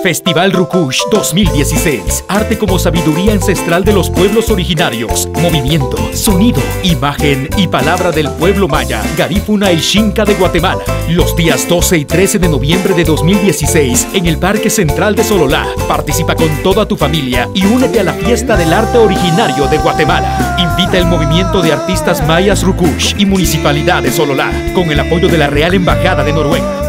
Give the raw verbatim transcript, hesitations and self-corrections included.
Festival Rukush dos mil dieciséis. Arte como sabiduría ancestral de los pueblos originarios. Movimiento, sonido, imagen y palabra del pueblo maya, Garífuna y Xinca de Guatemala. Los días doce y trece de noviembre de dos mil dieciséis en el Parque Central de Sololá. Participa con toda tu familia y únete a la fiesta del arte originario de Guatemala. Invita el movimiento de artistas mayas Rukush y Municipalidad de Sololá con el apoyo de la Real Embajada de Noruega.